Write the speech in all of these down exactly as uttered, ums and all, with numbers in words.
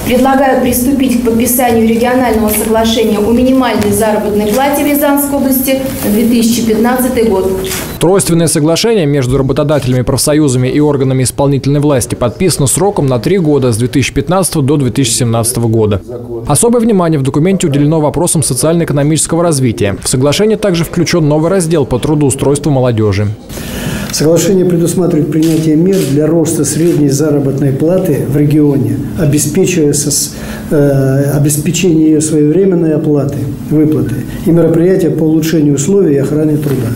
Предлагаю приступить к подписанию регионального соглашения о минимальной заработной плате в Рязанской области на две тысячи пятнадцатый год. Тройственное соглашение между работодателями, профсоюзами и органами исполнительной власти подписано сроком на три года с две тысячи пятнадцатого до две тысячи семнадцатого года. Особое внимание в документе уделено вопросам социально-экономического развития. В соглашение также включен новый раздел по трудоустройству молодежи. Соглашение предусматривает принятие мер для роста средней заработной платы в регионе, обеспечивая сос, э, обеспечение ее своевременной оплаты, выплаты и мероприятия по улучшению условий и охране труда.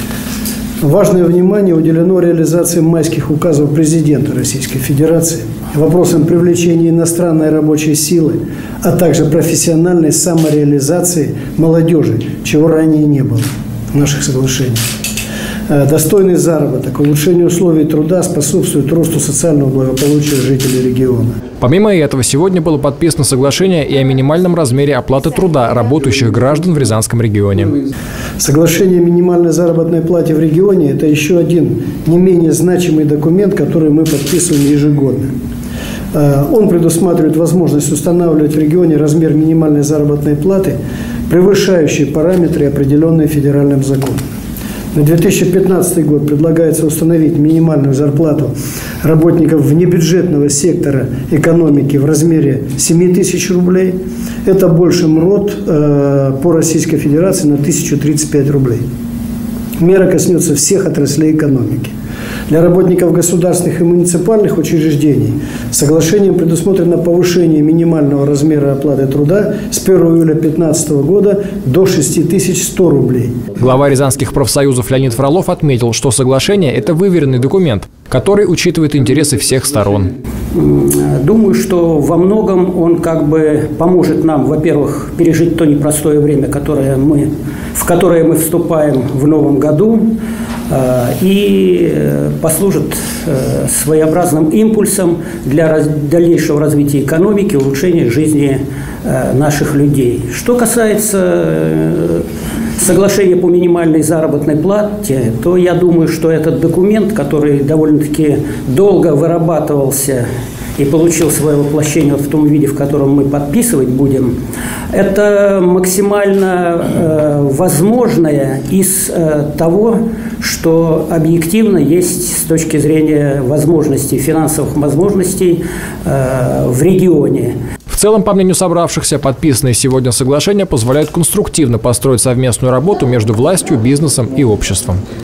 Важное внимание уделено реализации майских указов президента Российской Федерации, вопросам привлечения иностранной рабочей силы, а также профессиональной самореализации молодежи, чего ранее не было в наших соглашениях. Достойный заработок, улучшение условий труда способствует росту социального благополучия жителей региона. Помимо этого, сегодня было подписано соглашение и о минимальном размере оплаты труда работающих граждан в Рязанском регионе. Соглашение о минимальной заработной плате в регионе – это еще один не менее значимый документ, который мы подписываем ежегодно. Он предусматривает возможность устанавливать в регионе размер минимальной заработной платы, превышающий параметры, определенные федеральным законом. На две тысячи пятнадцатый год предлагается установить минимальную зарплату работников внебюджетного сектора экономики в размере семи тысяч рублей. Это больше МРОТ э, по Российской Федерации на тысячу тридцать пять рублей. Мера коснется всех отраслей экономики. Для работников государственных и муниципальных учреждений соглашением предусмотрено повышение минимального размера оплаты труда с первого июля две тысячи пятнадцатого года до шести тысяч ста рублей. Глава рязанских профсоюзов Леонид Фролов отметил, что соглашение – это выверенный документ, который учитывает интересы всех сторон. Думаю, что во многом он как бы поможет нам, во-первых, пережить то непростое время, которое мы, в которое мы вступаем в новом году, и послужит своеобразным импульсом для дальнейшего развития экономики, улучшения жизни наших людей. Что касается соглашения по минимальной заработной плате, то я думаю, что этот документ, который довольно-таки долго вырабатывался и получил свое воплощение вот в том виде, в котором мы подписывать будем, это максимально э, возможное из э, того, что объективно есть с точки зрения возможностей, финансовых возможностей э, в регионе. В целом, по мнению собравшихся, подписанные сегодня соглашения позволяют конструктивно построить совместную работу между властью, бизнесом и обществом.